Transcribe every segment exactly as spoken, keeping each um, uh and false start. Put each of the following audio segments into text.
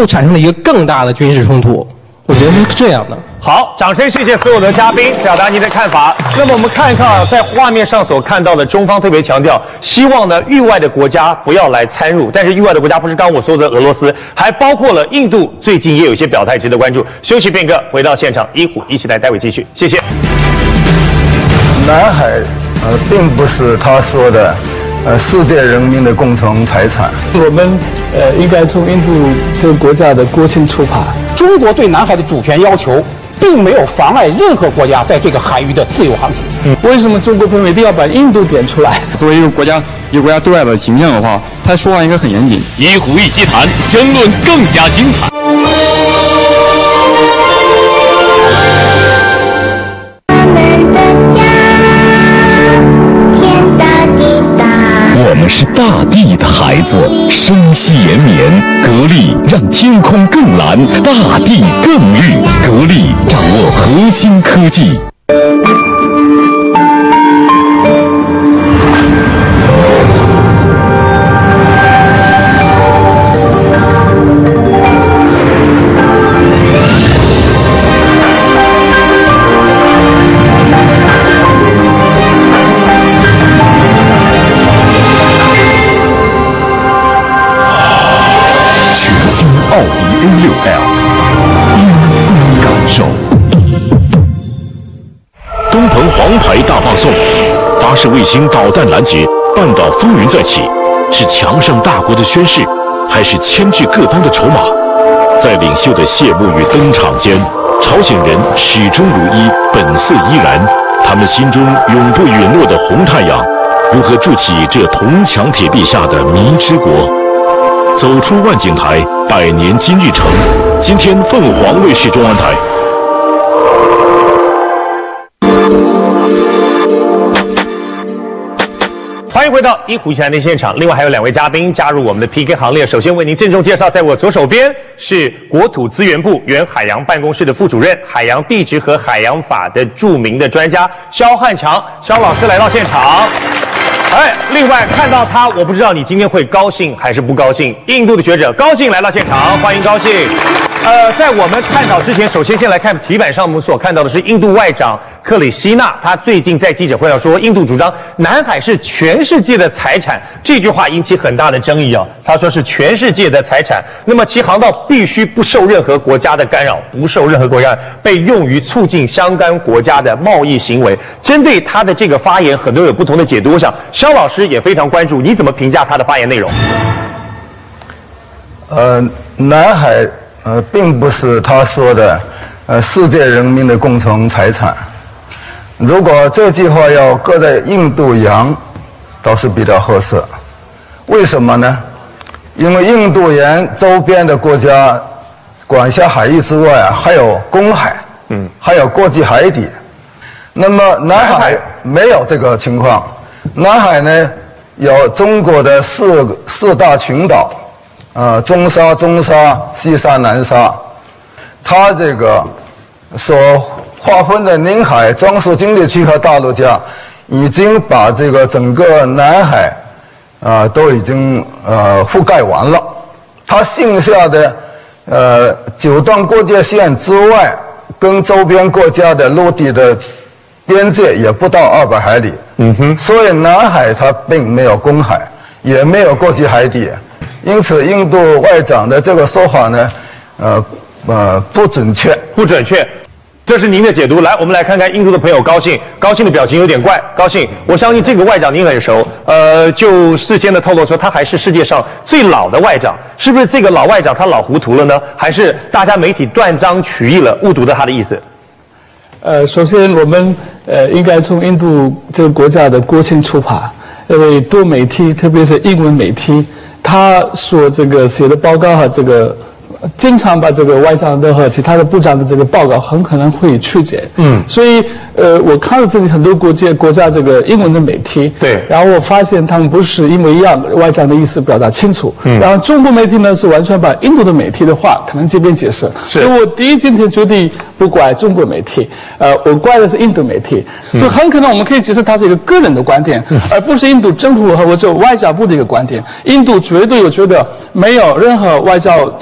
后产生了一个更大的军事冲突。我觉得是这样的。 好，掌声谢谢所有的嘉宾表达您的看法。那么我们看一看啊，在画面上所看到的，中方特别强调，希望呢域外的国家不要来参入。但是域外的国家不是刚我说的俄罗斯，还包括了印度，最近也有一些表态值得关注。休息片刻，回到现场，一虎一起来，待会继续，谢谢。 南海呃，并不是他说的呃世界人民的共同财产。 我们呃应该从印度这个国家的国情出发。 中国对南海的主权要求，并没有妨碍任何国家在这个海域的自由航行。 嗯，为什么中国朋友一定要把印度点出来？ 作为一个国家，一个国家对外的形象的话，他说话应该很严谨。 一虎一席谈，争论更加精彩。 我们是大地的孩子，生息延绵，格力让天空更蓝，大地更绿。格力掌握核心科技。奥迪 A 六 L， 巅峰感受。东鹏黄牌大放送，发射卫星导弹拦截，半岛风云再起，是强盛大国的宣示，还是牵制各方的筹码？在领袖的谢幕与登场间，朝鲜人始终如一，本色依然。他们心中永不陨落的红太阳，如何筑起这铜墙铁壁下的迷之国？走出万景台，百年今日城。今天凤凰卫视中文台。 欢迎回到一虎一起谈的现场，另外还有两位嘉宾加入我们的 P K 行列。首先为您郑重介绍，在我左手边是国土资源部原海洋办公室的副主任、海洋地质和海洋法的著名的专家肖汉强，肖老师来到现场。哎，另外看到他，我不知道你今天会高兴还是不高兴。印度的学者高兴来到现场，欢迎高兴。呃，在我们探讨之前，首先先来看题板上我们所看到的是印度外长克里希纳，他最近在记者会上说，印度主张南海是全世界的财产，这句话引起很大的争议啊。他说是全世界的财产，那么其航道必须不受任何国家的干扰，不受任何国家被用于促进相干国家的贸易行为。针对他的这个发言，很多人有不同的解读，我想肖老师也非常关注，你怎么评价他的发言内容？ 呃，南海。呃，并不是他说的，呃，世界人民的共同财产。如果这句话要搁在印度洋，倒是比较合适。为什么呢？因为印度洋周边的国家，管辖海域之外还有公海，嗯，还有国际海底。那么南海没有这个情况。南海呢，有中国的四四大群岛。呃，中沙、中沙、西沙、南沙，它这个所划分的领海、专属经济区和大陆架，已经把这个整个南海，啊、呃，都已经呃覆盖完了。它剩下的呃九段国界线之外，跟周边国家的陆地的边界也不到二百海里。嗯哼，所以南海它并没有公海，也没有国际海底。因此，印度外长的这个说法呢，呃呃不准确， 不准确，这是您的解读。来，我们来看看印度的朋友高兴，高兴的表情有点怪。高兴，我相信这个外长您很熟，呃，就事先的透露说，他还是世界上最老的外长，是不是这个老外长他老糊涂了呢？还是大家媒体断章取义了，误读了他的意思？ 呃，首先我们呃应该从印度这个国家的国情出发，因为多媒体，特别是英文媒体。他所这个写的报告和这个，经常把这个外长的和其他的部长的这个报告很可能会曲解。嗯，所以呃，我看了自己很多国际国家这个英文的媒体，对，然后我发现他们不是一模一样，外长的意思表达清楚。嗯，然后中国媒体呢是完全把印度的媒体的话可能这边解释。所以我第一今天决定不怪中国媒体，呃，我怪的是印度媒体。嗯，就很可能我们可以解释它是一个个人的观点，嗯，而不是印度政府和或者外交部的一个观点。印度绝对有觉得没有任何外交直接的理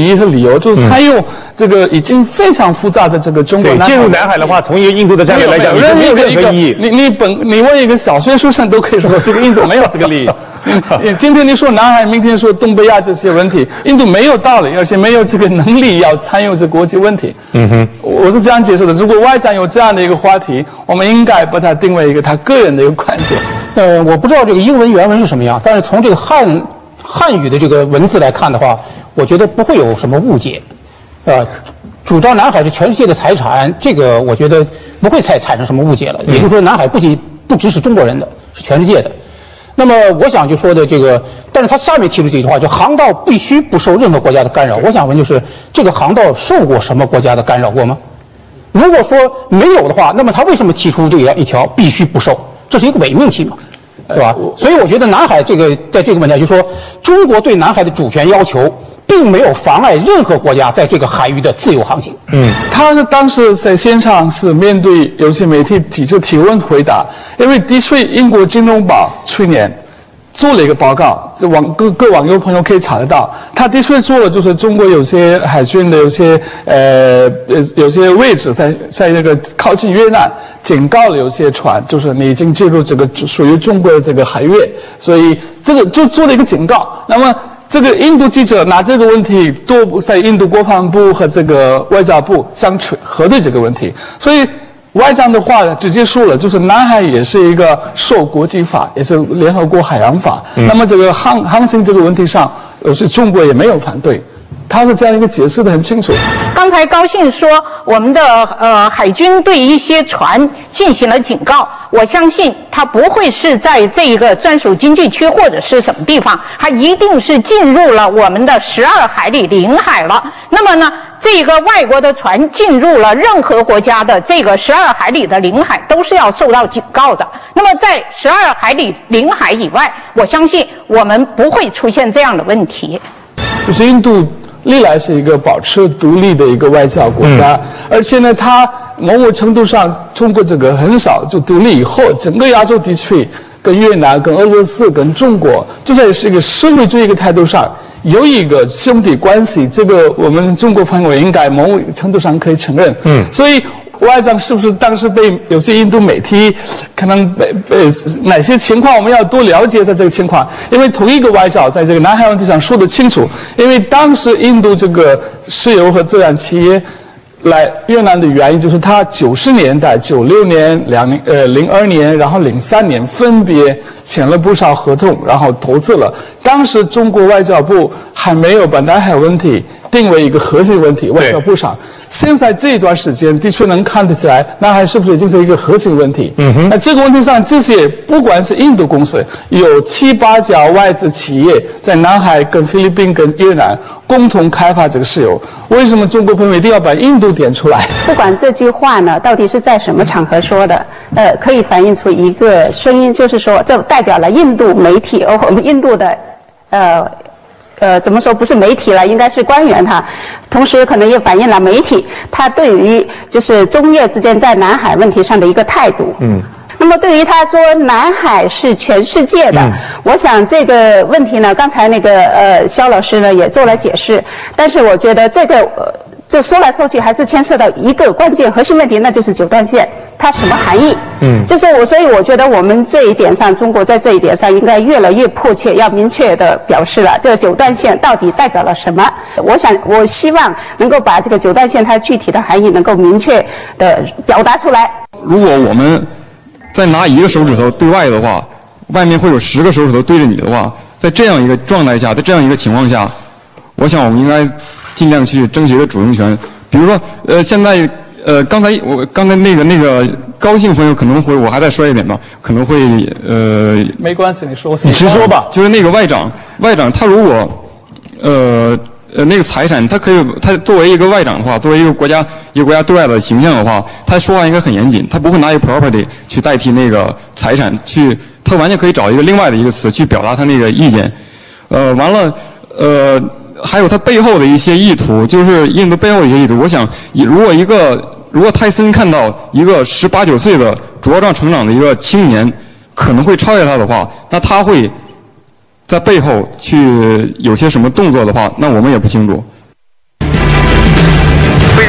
疑和理由，就是参与这个已经非常复杂的这个中国南海。 进入南海的话，从一个印度的战略来讲，你是没有任何意义。 你你本你问一个小学书生都可以说，这个印度没有这个利益。今天你说南海，明天说东北亚这些问题，印度没有道理，而且没有这个能力要参与这国际问题。嗯哼，我是这样解释的。如果外长有这样的一个话题，我们应该把它定为一个他个人的一个观点。 呃，我不知道这个英文原文是什么样，但是从这个汉汉语的这个文字来看的话，我觉得不会有什么误解。呃，主张南海是全世界的财产，这个我觉得不会产产生什么误解了。也就是说，南海不仅不只是中国人的，是全世界的。那么我想就说的这个，但是他下面提出这句话，就航道必须不受任何国家的干扰。我想问就是，这个航道受过什么国家的干扰过吗？如果说没有的话，那么他为什么提出这样一条必须不受？这是一个伪命题嘛，对吧？所以我觉得南海这个在这个问题上，就说中国对南海的主权要求，并没有妨碍任何国家在这个海域的自由航行。 嗯，他是当时在现场是面对有些媒体几次提问回答，因为的确英国金融报去年做了一个报告，这网各各网友朋友可以查得到，他的确做了，就是中国有些海军的有些呃呃有些位置在在那个靠近越南，警告了有些船，就是你已经进入这个属于中国的这个海域，所以这个就做了一个警告。那么这个印度记者拿这个问题多在印度国防部和这个外交部相核对这个问题，所以外长的话直接说了，就是南海也是一个受国际法，也是联合国海洋法。嗯、那么这个航航行这个问题上，有时中国也没有反对，他是这样一个解释的很清楚。 刚才高兴说我们的呃海军对一些船进行了警告，我相信它不会是在这一个专属经济区或者是什么地方，它一定是进入了我们的十二海里领海了。那么呢，这个外国的船进入了任何国家的这个十二海里的领海，都是要受到警告的。那么在十二海里领海以外，我相信我们不会出现这样的问题。 就是印度历来是一个保持独立的一个外交国家，嗯、而且呢，它某种程度上通过这个很少就独立以后，整个亚洲地区跟越南、跟俄罗斯、跟中国，就在是一个社会主义的态度上有一个兄弟关系，这个我们中国朋友应该某种程度上可以承认。嗯，所以外长是不是当时被有些印度媒体可能被被哪些情况，我们要多了解一下这个情况，因为同一个外长在这个南海问题上说得清楚，因为当时印度这个石油和自然企业来越南的原因，就是他九十年代、九六年、两零呃零二年，然后零三年分别签了不少合同，然后投资了。当时中国外交部还没有把南海问题定为一个核心问题，外交部上。现在这一段时间的确能看得起来，南海是不是已经是一个核心问题？嗯哼。那这个问题上，这些不管是印度公司，有七八家外资企业在南海跟菲律宾跟越南共同开发这个石油，为什么中国朋友一定要把印度点出来？ 不管这句话呢，到底是在什么场合说的，呃，可以反映出一个声音，就是说，这代表了印度媒体，呃，我们印度的，呃。呃，怎么说不是媒体了，应该是官员他，同时可能也反映了媒体他对于就是中越之间在南海问题上的一个态度。嗯。那么对于他说南海是全世界的，嗯、我想这个问题呢，刚才那个呃肖老师呢也做了解释，但是我觉得这个呃就说来说去还是牵涉到一个关键核心问题，那就是九段线它什么含义？嗯，就是我，所以我觉得我们这一点上，中国在这一点上应该越来越迫切，要明确的表示了这个九段线到底代表了什么。我想，我希望能够把这个九段线它具体的含义能够明确的表达出来。 如果我们再拿一个手指头对外的话，外面会有十个手指头对着你的话，在这样一个状态下，在这样一个情况下，我想我们应该尽量去争取的主动权。比如说，呃，现在。呃，刚才我刚才那个那个高兴朋友可能会，我还再说一点吧，可能会呃， 没关系，你说， 你直说吧。就是那个外长，外长他如果呃呃那个财产，他可以，他作为一个外长的话，作为一个国家一个国家对外的形象的话，他说话应该很严谨，他不会拿一个 property 去代替那个财产，去他完全可以找一个另外的一个词去表达他那个意见。呃，完了，呃。还有他背后的一些意图，就是印度背后的一些意图。我想，如果一个如果泰森看到一个十八九岁的茁壮成长的一个青年可能会超越他的话，那他会在背后去有些什么动作的话，那我们也不清楚。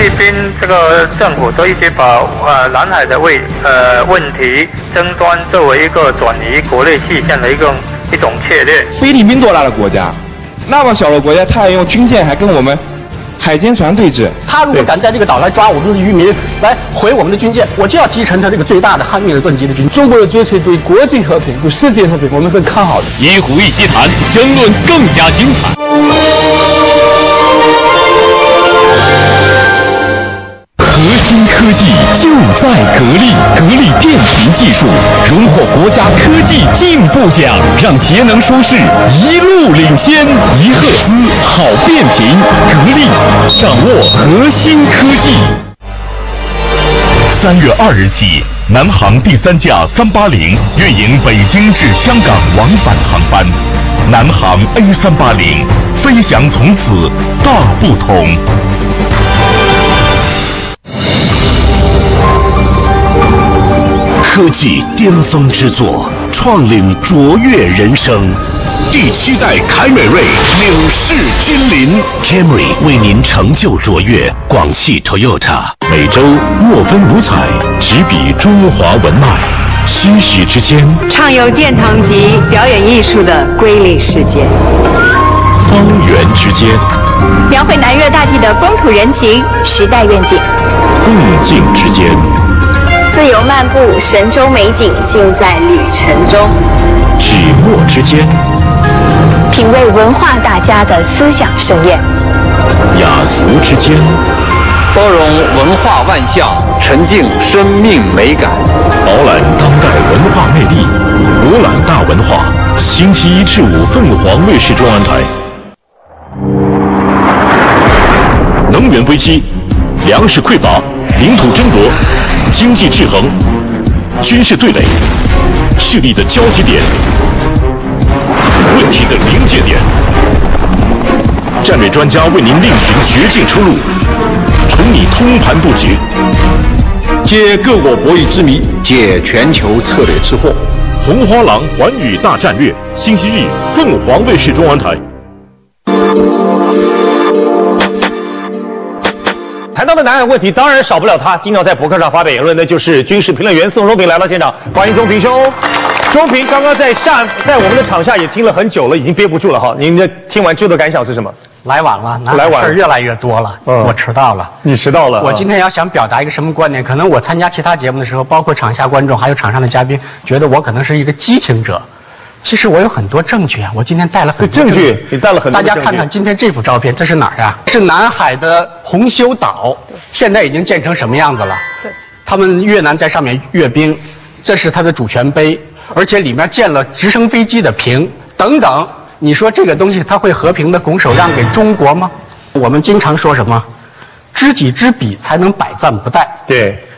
菲律宾这个政府都一直把呃南海的问呃问题争端作为一个转移国内视线的一个一种策略。 菲律宾多大的国家，那么小的国家，他还用军舰还跟我们海监船对峙。 他如果敢在这个岛来抓我们的渔民，来毁我们的军舰，我就要击沉他这个最大的汉密尔顿级的军舰。 中国的追求对国际和平、对世界和平，我们是看好的。 一湖一西谈，争论更加精彩。 核心科技就在格力，格力电瓶技术荣获国家科技进步奖，让节能舒适一路领先。一赫兹好变频，格力掌握核心科技。三月二日起，南航第三架三八零运营北京至香港往返航班，南航 A 三八零飞翔从此大不同。科技巅峰之作，创领卓越人生。第七代凯美瑞领势君临 ，Camry 为您成就卓越。广汽 Toyota 每周墨芬五彩，执笔中华文脉，虚实之间， 畅游殿堂级表演艺术的瑰丽世界。 方圆之间， 描绘南粤大地的风土人情、时代愿景。 共境之间。 自由漫步，神州美景尽在旅程中。 纸墨之间， 品味文化大家的思想盛宴。 雅俗之间， 包容文化万象，沉浸生命美感。 饱览当代文化魅力，博览大文化。星期一至五，凤凰卫视中央台。能源危机，粮食匮乏，领土争夺。经济制衡，军事对垒，势力的交集点，问题的临界点。战略专家为您另寻绝境出路，纯拟通盘布局， 揭各国博弈之谜，解全球策略之惑。 红花廊寰宇大战略，星期日，凤凰卫视中央台。 谈到的南海问题，当然少不了他经常在博客上发表言论的，就是军事评论员宋忠平来到现场，欢迎忠平兄。忠平刚刚在下，在我们的场下也听了很久了，已经憋不住了哈。您的听完之后的感想是什么？ 来晚了， 来晚事儿越来越多了， 嗯， 我迟到了。 你迟到了。 我今天要想表达一个什么观点？可能我参加其他节目的时候，包括场下观众还有场上的嘉宾，觉得我可能是一个激情者。其实我有很多证据啊，我今天带了很多证据，证据你带了很多。 大家看看今天这幅照片，这是哪儿呀？是南海的红修岛，现在已经建成什么样子了？对，他们越南在上面阅兵，这是它的主权碑，而且里面建了直升飞机的坪等等。你说这个东西它会和平的拱手让给中国吗？我们经常说什么？知己知彼才能百战不殆。 对，